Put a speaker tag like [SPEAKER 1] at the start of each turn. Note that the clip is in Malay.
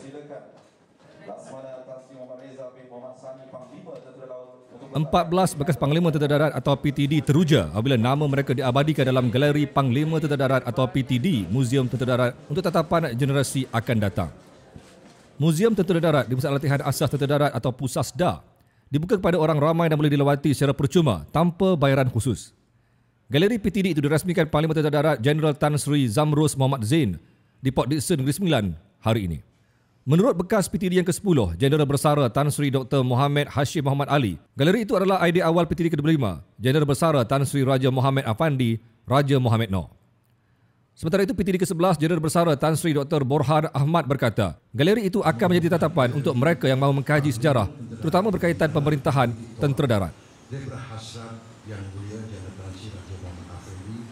[SPEAKER 1] Persilakan Laksamana Tan Sri Muhammad Reza bin Muhammad Sani, Panglima Tentera Laut.
[SPEAKER 2] 14 bekas Panglima Tentera Darat atau PTD teruja apabila nama mereka diabadikan dalam Galeri Panglima Tentera Darat atau PTD Muzium Tentera Darat untuk tatapan generasi akan datang. Muzium Tentera Darat di Pusat Latihan Asas Tentera Darat atau PUSASDA dibuka kepada orang ramai dan boleh dilawati secara percuma tanpa bayaran khusus. Galeri PTD itu dirasmikan Panglima Tentera Darat Jeneral Tan Sri Zamrus Muhammad Zain di Port Dickson Negeri Sembilan hari ini. Menurut bekas PTD yang ke-10, Jeneral Bersara Tan Sri Dr. Muhammad Hashim Muhammad Ali, galeri itu adalah idea awal PTD ke-25, Jeneral Bersara Tan Sri Raja Muhammad Afandi, Raja Muhammad Noor. Sementara itu, PTD ke-11, Jeneral Bersara Tan Sri Dr. Borhan Ahmad berkata, galeri itu akan menjadi tatapan untuk mereka yang mahu mengkaji sejarah, terutama berkaitan pemerintahan tentera darat.
[SPEAKER 3] Dia berhasrat yang mulia Jeneral Tan Sri Raja Muhammad Afandi